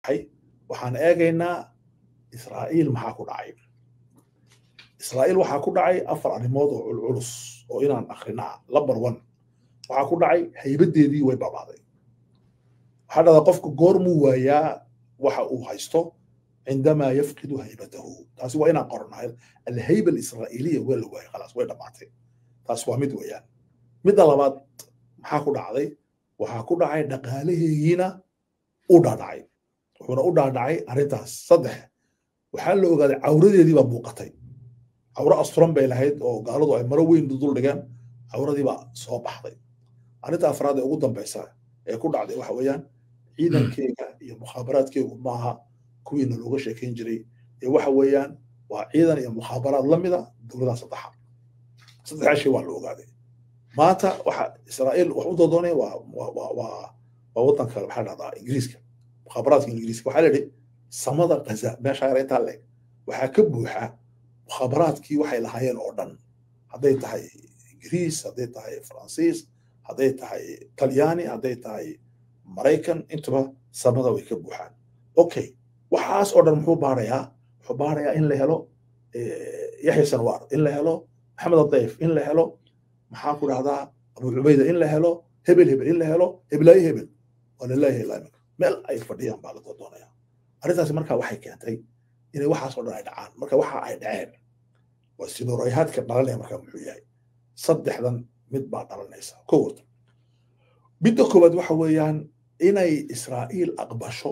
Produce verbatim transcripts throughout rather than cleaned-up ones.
حي وحان ايغينا إسرائيل maxaa ku dhacay إسرائيل waxaa ku dhacay afar arrimood oo culus oo inaan akhrina number one waxaa ku dhacay haybadeedii way babaaday waxa dhada qofku goormuu waayaa waxa uu haysto عندما يفقد هيبته taasi waa inaan qornaa الهيبة الإسرائيلية way la waayay خلاص way dhamaatay taas waa mid weeyaan midda labaad maxaa ku dhacday waxaa ku dhacay dhaqaalaheegiina u dhaadhacay wuxuuna u dhaadhacay arrintaas saddex waxaa la ogaaday cawradeedii baa muuqatay cawra asturan bay lahayd oo gaaladu ay maro weyn dul dhigeen cawradii baa soo baxday arrinta afraad ee ugu dambaysa ee ku dhacday waxa weeyaan ciidankeega iyo mukhaabaraadkeegu maaha kuwiina looga sheekayn jiray ee waxa weeyaan waa ciidan iyo mukhaabaraad la mida dowladaha saddexa saddexdaa shay waa la ogaaday maanta waxa Israa'iil wax u doodoonay waa waa waa waa wadanka waxa la dhahdaa Ingiriiska mukhaabaraadka Ingiriiska waxa la yidhi samada Gaza meesha yar inta leeg waxa ka buuxa mukhaabaraadkii waxay lahaayeen oo dhan hadday tahay Ingiriis hadday tahay Faransiis hadday tahay Talyaani hadday tahay Maraykan intaba samada way ka buuxaan okay waxaas oo dhan muxuu baarayaa wuxuu baarayaa in la helo Yahya Sanwar in la helo Maxamed Adayf in la helo maxaan ku dhahdaa Abu Ubayda in la helo hebel hebel in la helo hebelay hebel walaalahi ilaahay meel ay fadhiyaan baa la doonayaa arrintaas marka waxay keentay inay waxaas oo dhan ay dhacaan marka waxa ay dhaceen waa sinoorayaadka dhalanaya marka muxuu yahay saddexdan mid baa dhalanaysa koowad midda koowaad waxa weeyaan inay Israa'iil aqbasho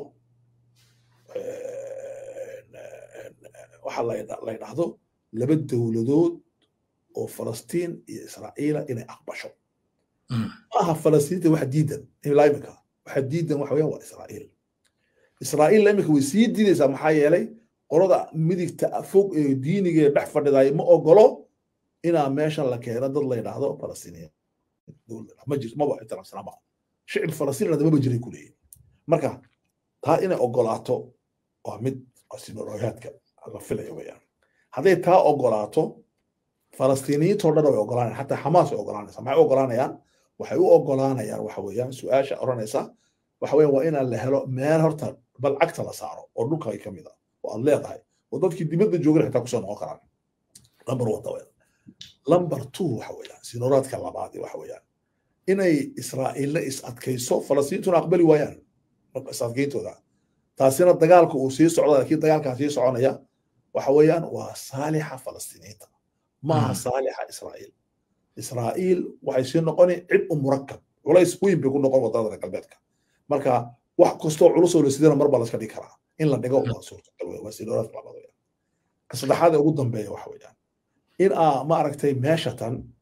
waxa la yidhaahdo laba dowladood oo Falastiin iyo Israa'iil inay aqbasho maaha Falastiinta wax diidan ilaa imika waxa diidan waxa weeyaan waa Israa'iil Israa'iil imika way sii diidaysaa maxaa yeelay qolada midigta fog ee diiniga dhex fadhiday ma ogolo inaa meeshan la keeno dad la yiraahdo Falastiiniin dowlad ma jirto ma waa ixtiraam ma shicib Falastiin ma jiray kulay marka taa inay ogolaato waa mid asinoorayaadka la filayo weeyaan hadday taa ogolaato Falastiiniyiinta oo dhan way ogolaanayaan hatta Hamas way ogolaanaysaa maxay ogolaanayaan waxay u ogolaanayaan waxa weeyaan su'aasha oranaysa waxa weeyaan waa in la helo meel horta bal cagta la saaro oo dhulka ay kamid ah oo aad leedahay oo dadkii dibadda joogay xitaa ku soo noqon karaan number one weeyaan number two waxa weeyaan sinooraadka labaad waxa weeyaan inay Israa'iil is adkayso Falastiintuna aqbali waayaan marka is adkayntooda taasina dagaalku uu sii socdo laakiin dagaalkaas sii soconaya waxa weeyaan waa saalixa Falastiiniinta ما صالح إسرائيل إسرائيل وحيصير نقوني عبء مركب ولا يسوين بيكون نقول وضعنا قلبتك مركا واحد كستو علوصه لسيدنا مربع لسك ديكرا إن لا دقوا ما صورت قلبه وسيدورات مع بعض يعني كسر هذا قدام بيه وحوي يعني إن آ ما ركتي ماشة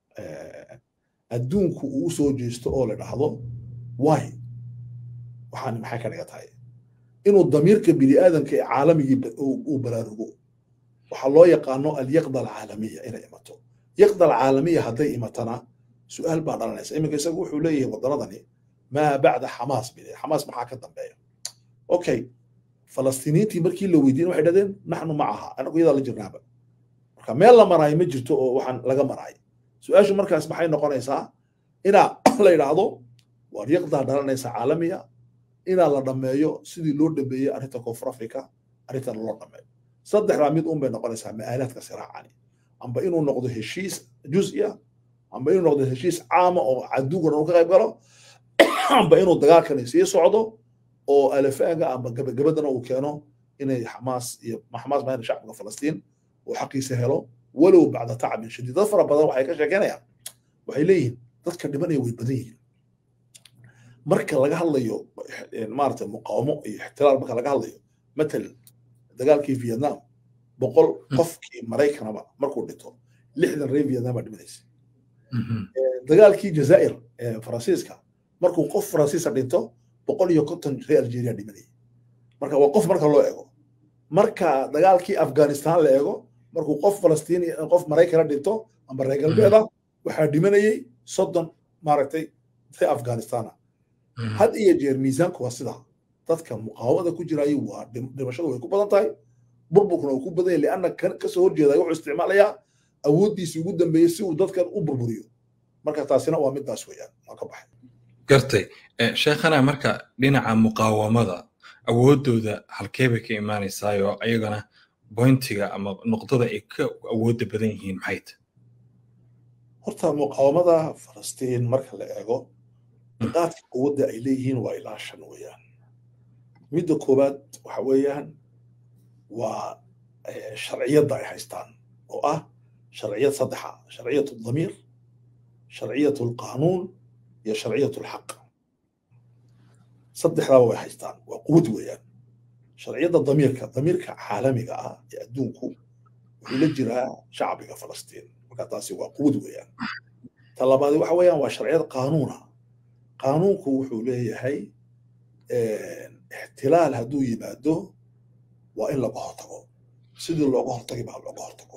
الدون كوسو جيستو أول لحظة واي وحنا محاكا نقطعي إنه الضمير كبني آدم كعالمي وبرارجو وحلو يقانو اليقظة العالمية إلى إمته يقظة العالمية هذه إمتنا سؤال بعض الناس إما كيسقوا حوليه وضرضني ما بعد حماس بدي حماس محاكا ضمبية أوكي فلسطينيين تمركي لو يدين وحدين نحن معها أنا قيد الله جرنابا ما يلا مراي مجرتو وحن لقى مراي سؤال شو مركز محي نقول إنسا إنا لا يلعضو واليقظة الناس عالمية إنا لا ضميو سيدي لورد بيه أريتا كفر أفريكا أريتا لورد ضميو صدق راميد أم بين نقولها مآلات كسرعة عني عم بينو نقضي هالشيء جزئية عم بينو نقضي هالشيء عامة أو عدوق ولا نقول غيره عم بينو الدجاج كان يصير صعده أو ألفاجة عم بجب جبدنا وكانوا إن حماس ما حماس ما شعب فلسطين وحقي سهله ولو بعد تعب شديد ظفر بدر وحيك شكانا يعني وحيليه تذكر دمني ويبديه مركز لقى الله يو مارت المقاومة احتلال مركز لقى الله مثل dagaalkii Vietnam boqol qofkii Mareykanaba markuu dhinto lixdan reer Vietnam ah dhimaysay dagaalkii Jazaa'ir ee Faransiiska markuu qof Faransiis dhinto boqol iyo konton reer Algeria dhimanay marka waa qof marka loo eego marka dagaalkii Afghanistan la eego markuu qof Falastiin qof Mareykan dhinto ama reer galbeeda waxa dhimanayay soddon maaragtay si Afghanistan had iyo jeer miisaanku waa sidaa dadka muqaawada ku jiray waa dhimashadu way ku badan tahay burburkuna uu ku badan yahay laana kan ka soo horjeeday wuxuu isticmaalayaa awoodiisa ugu dambeeyay si uu dadkan u burburiyo marka taasina waa midaas weeyaan waa ka baxay gartay sheekhana marka dhinaca muqaawamada awoodooda halkee bay ka imaanaysaayo ayagana bointiga ama nuqdada ay ka awooda badan yihiin maxay tahay horta muqaawamada falastiin marka la eego niqaadka quwadda ay leeyihiin waa ilaa shan weeyaan midda koowaad waxa weeyaan waa sharciyadda ay haystaan oo ah sharciyad saddexa sharciyatu damiir sharciyatu alqaanuun iyo sharciyatu alxaq saddexdaaba way haystaan waa quwad weeyaan sharciyadda damiirka damiirka caalamiga ah ee adduunku wuxuu la jiraa shacbiga falastiin marka taasi waa quwad weeyaan ta labaad waxa weeyaan waa sharciyad qaanuuna qaanuunku wuxuu leeyahay ixtilaal hadduu yimaado waa in laga hortago sidii looga hortagi baa looga hortago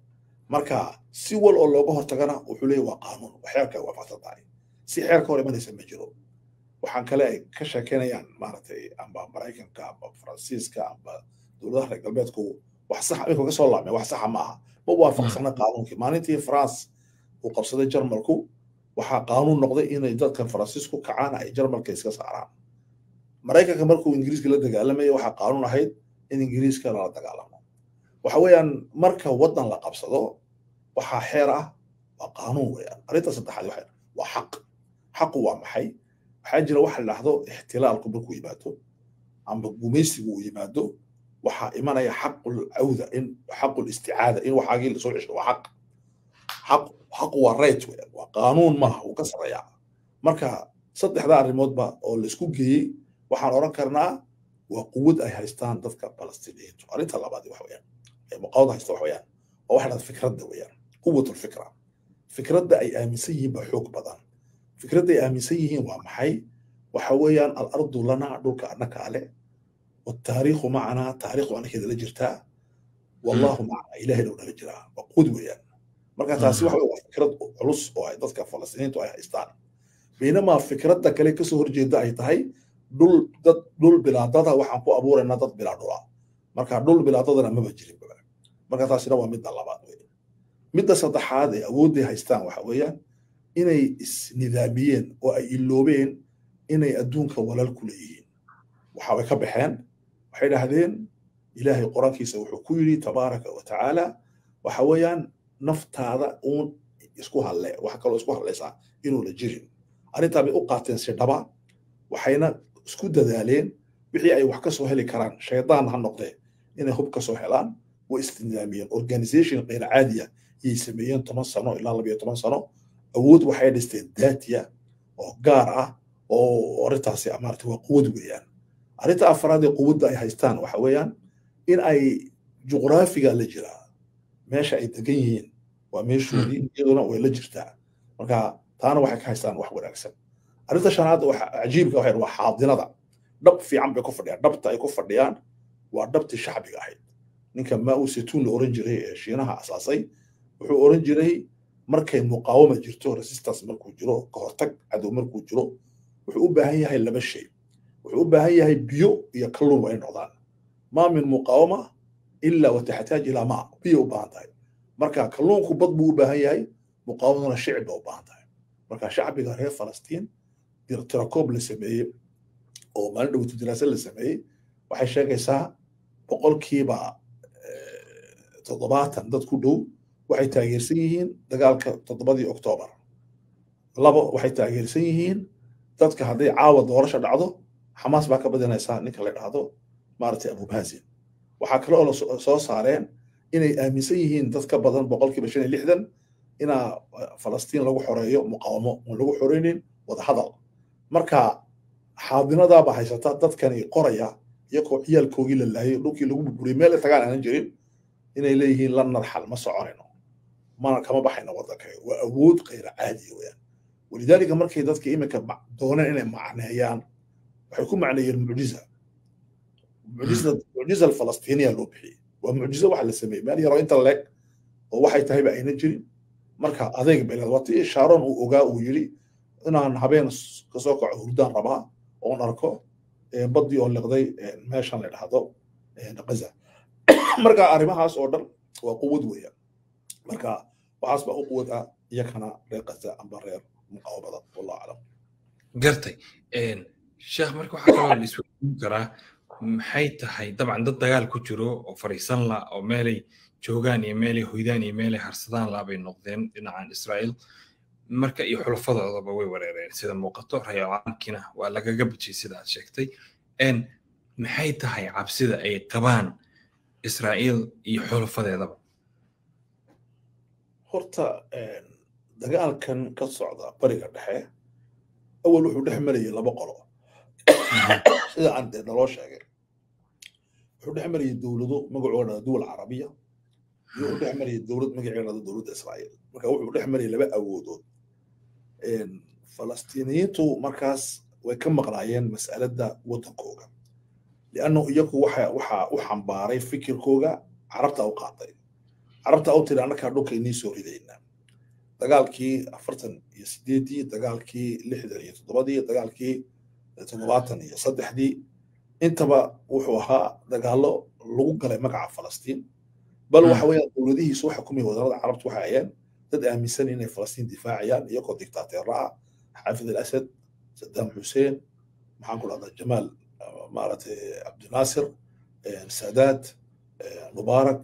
marka si wal oo looga hortagana wuxuu leeyahay waa qaanuun waxyaalka waafaqsan tahay si xeerka hor imanaysa ma jiro waxaan kale ay ka sheekeynayaan maaragtay amba maraykanka amba faransiiska amba dowladaha reer galbeedku wax sax iminka ka soo laabmay wax saxa maaha ma waafaqsana qaanuunkii maalintii france uu qabsaday jarmalku waxaa qaanuun noqday inay dadkan faransiisku kacaan ay jarmalka iska saaraan maraykanka markuu ingiriiska la dagaalamayay waxaa qaanuun ahayd in ingiriiska lala dagaalamo waxa weeyaan marka waddan la qabsado waxaa xeer ah waa qaanuun weeyaan arrinta saddexaad waxa waa xaq xaqu waa maxay waxaa jira waxa la dhahdo ixtilaalku markuu yimaado amba gumaysigu uu yimaado waxaa imanaya xaqul cawda in xaqul isticaada in waxaagii lasoo cesho waa xaq xaq xaqu waa right weeyaan waa qaanuun maaha uu ka sarreeyaa marka saddexda arrimoodba oo laisku geeyey waxaan oran karnaa waa quwad ay haystaan dadka falastiiniyiintu arrinta labaad waxa weeyaan ee muqaawada haysta waxa weeyaan oo waxa dhahda fikradda weeyaan quwatul fikra fikradda ay aaminsan yihiin baa xoog badan fikradda ay aaminsan yihiin waa maxay waxa weeyaan al-ardu lana dhulka annaka ale wataariikhu macanaa taariikhdu annakeeda la jirtaa wallahu macana ilaahayna u nala jiraa waa quwad weeyaan marka taasi waxa waa fikrad culus oo ay dadka falastiiniyiintu ay haystaan baynamaa fikradda kale kasoo horjeeda ay tahay dhul dad dhul bilaadada waxaan ku abuuraynaa dad bilaa dhula marka dhul bilaadadana maba jirin marka taasina waa midda labaad weeye midda saddexaad ee awoodday haystaan waxa weeyaan inay isnidaamiyeen oo ay iloobeen inay adduunka walal ku leeyihiin waxa way ka baxeen waxay dhahdeen ilaahay quraankiisa wuxuu ku yidhi tabaaraka wa tacaala waxa weeyaan naftaada uun isku halle wax kaloo isku hallaysaa inuu la jirin arrintaa bay u qaateen si dhaba waxayna isku dadaaleen wixii ay wax ka soo heli karaan shaydaan ha noqdee inay hub ka soo helaan way isnidaamiyeen organization qeyr caadiya ayay sameeyeen toban sano ilaa labiyo toban sano awood waxay dhisteen daatiya oo gaar ah oo arrintaasi amaartay waa quwad weeyaan arrinta afraad ee quwadda ay haystaan waxa weeyaan in ay juqraafiga la jiraa meesha ay degan yihiin waa meeshoodii iyaduna way la jirtaa marka taana waxay ka haystaan wax wanaagsan arrinta shanaad waxa cajiibka waxay waa xaadinada dhab fiican bay ku fadhiyaan dhabta ay ku fadhiyaan waa dhabtii shacbiga ahayd ninka maa uu situun la oran jiray ee shiinaha asaasay wuxuu oran jiray markay muqaawama jirto resistance markuu jiro ka hortag cadow markuu jiro wuxuu u baahan yahay laba shay wuxuu u baahan yahay biyo iyo kalluun waa in noqdaan maa min muqaawama ilaa wataxtaaj ilaa maa biyo u baahan tahay marka kalluunku bad buu u baahan yahay muqaawamaduna shicib baa u baahan tahay marka shacbiga reer falastiin tirakoob la sameeyey oo maalin dhowtu diraasa la sameeyey waxay sheegaysaa boqolkiiba toddobaatan dad ku dhow waxay taageersan yihiin dagaalka toddobadii oktoobar labo waxay taageersan yihiin dadka hadday caawa doorasho dhacdo xamaas baa ka badinaysaa ninka la dhahdo maaragtay abumaasin waxaa kale oo soo saareen inay aaminsan yihiin dad ka badan boqolkiiba shan iyo lixdan inaa falastiin lagu xoreeyo muqaawamo oon lagu xoreynin wadahadal marka xaadinadaaba haysata dadkani qoraya iyagoo ciyaalkoogii la laayay dhulkii lagu burburiyay meel tagaan aanan jirin inay leeyihiin la narxal ma soconayno mana kama baxayno waddanka waa awood qayr caadi weeyaan walidaalika markay dadka iminka dooneen inay macneeyaan waxay ku macneeyeen mucjiza mucjiza mucjiza alfalastiiniya loo bixiyey waa mucjizo waxa la sameeyey meel yaroo inta leeg oo waxay tahayba ayna jirin marka adeeg beelad waa tii shaaron uu ogaa uu yidhi inaan habeen kasoo kaco hurdaan rabaa oon arko baddii oo liqday meeshan la dhahdo gaza marka arrimahaas oo dhan waa quwad weeyaan marka waxaas baa u quwad ah iyakana reer gaza amba reer muqaawamada wallahu aclam gartay sheekh marka waxaa kaloo la isweydiin karaa maxay tahay dabcan dad dagaal ku jiro oo fariisan la oo meelay joogaan iyo meelay hoydaan iyo meelay harsadaan la bay noqdeen dhinacan Israa'iil marka iyo xulafadoodaba way wareereen sida muuqato rayaankina waa lagaga bajiyay sida aad sheegtay een maxay tahay cabsida ay qabaan Israa'iil iyo xulafadeedaba horta dagaalkan ka socda bariga dhexe awal wuxuu dhex marayay laba qolo sida aan naloo sheegay wuxuu dhex marayay dowlado magacooda dowlad carabiya iyo wuxuu dhex marayay dowlad magaceeda dowladda Israa'iil marka wuxuu dhex marayay laba awoodood een Falastiiniyiintu markaas way ka maqnaayeen mas'alada wadankooda li'anno iyagu waxa waxa u xambaaray fikirkooda carabta u qaatay carabta u tiri anaka dhulkeenii soo ridaynaa dagaalkii afartan iyo sideedii dagaalkii lixdan iyo toddobadii dagaalkii toddobaatan iyo saddexdii intaba wuxuu ahaa dagaalo lagu galay magaca Falastiin bal waxa weeyaan dowladihiisu waxa kumay wadamada carabtu waxa ayeen dad aaminsan inay Falastiin difaaciyaan iyagoo dictator ah Xaafid al-Asad Saddam Hussein maxaan ku dhahdaa Jamaal maaragtay Abdi Nasir Sadat Mubarak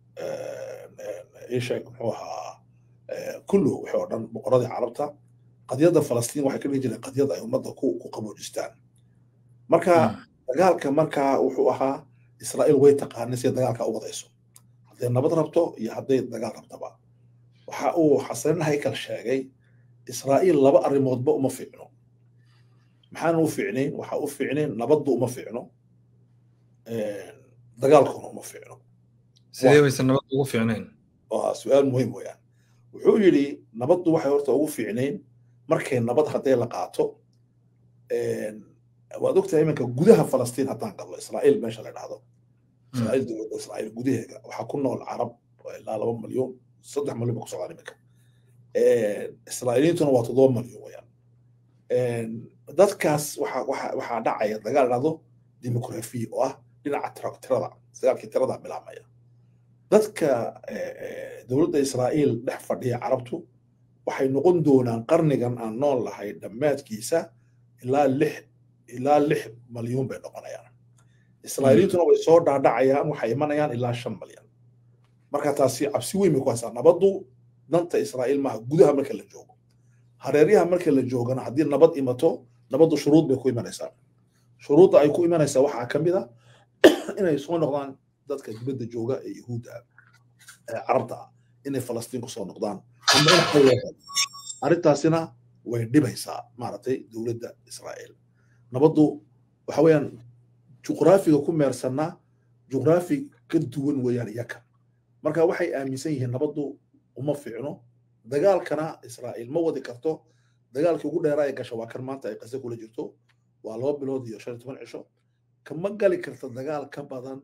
ايش هو كله وحورن بقرادي عربتا قضيه فلسطين waxay ka dhigeen qadiyada ay umada ku ku qaboojistaan marka dagaalka marka wuxuu ahaa Israa'iil way taqaanay si dagaalka u wadayso haday nabad rabto iyo haday dagaal rabtaba waxa uu Xasan Haykal sheegay Israa'iil laba arimoodba uma fiicno maxaan u fiicnayn waxa u fiicnayn nabaddu uma fiicno ee dagaalkuna uma fiicno sidee way nabad ugu fiicnayn waa su'aal muhiim weeyaan wuxuu yiri nabaddu waxay horta ugu fiicnayn markay nabad haday la qaato ee waad ogtahay imanka gudaha Falastiin haddaan galno Israa'iil meesha la dhahdo Israa'iil dowladda Israa'iil gudaheega waxa ku nool Carab ilaa laba milyan saddex milyan ku socdaan imanka ee Israa'iiliintuna waa toddoba milyan weeyaan ee dadkaas waxa waxa waxa dhacaya dagaal dhacdo dimuqraafi oo ah dhinaca tirada dagaalkii tirada bilaabmaya dadka dowladda Israa'iil dhex fadhiya Carabtu waxay noqon doonaan qarnigan aan nool lahay dhamaadkiisa ilaa lix ilaa lix milyan bay noqonayaan Israa'iiliintuna way soo dhaadhacayaan waxay imanayaan ilaa shan milyan marka taasi cabsi weyn ku haysaa nabaddu danta Israa'iil ma gudaha marka la joogo hareeriyaha marka la joogana haddii nabad imato nabaddu shuruud bay ku imanaysaa shuruudda ay ku imanaysaa waxa kamid ah inay soo noqdaan dadka dibadda jooga ee Yahuudda ee Carabta inay Falastiin ku soo noqdaan arintaasina way dhibaysaa maartay dowladda Israa'iil nabaddu waxa weeyaan juqraafiga ku meersana juqraafi ka duwan weeyaan iyaga marka waxay aaminsan yihiin nabaddu uma fiicno dagaalkana Israa'iil ma wadi karto dagaalkii ugu dheeraa ee gasho waa kan maanta ay qasay kula jirto waa laba bilood iyo shan iyo toban cisho kama gali karto dagaal ka badan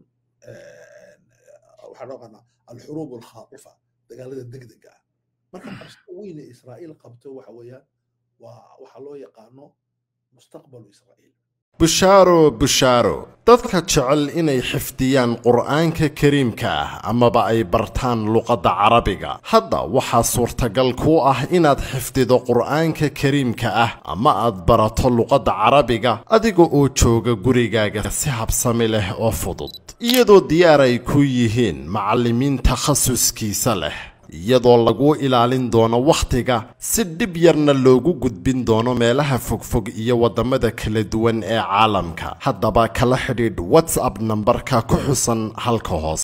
waxa dhaqana al-hurub al-khatifa dagaalada degdega ah marka qabso weyn Israa'iil qabto waxa weeyaan waa waxa loo yaqaano mustaqbal Israa'iil bushaaro bushaaro dadka jecel inay xifdiyaan quraanka kariimka ah amaba ay bartaan luqadda carabiga hadda waxa suurtagal ku ah inaad xifdido quraanka kariimka ah ama aad barato luqadda carabiga adiga oo jooga gurigaaga si habsami leh oo fudud iyadoo diyaar ay ku yihiin macallimiin takhasuskiisa leh iyadoo lagu ilaalin doono waqtiga si dib yarna loogu gudbin doono meelaha fogfog iyo wadamada kala duwan ee caalamka haddaba kala xidhiidh WhatsApp numberka ku xusan halka hoose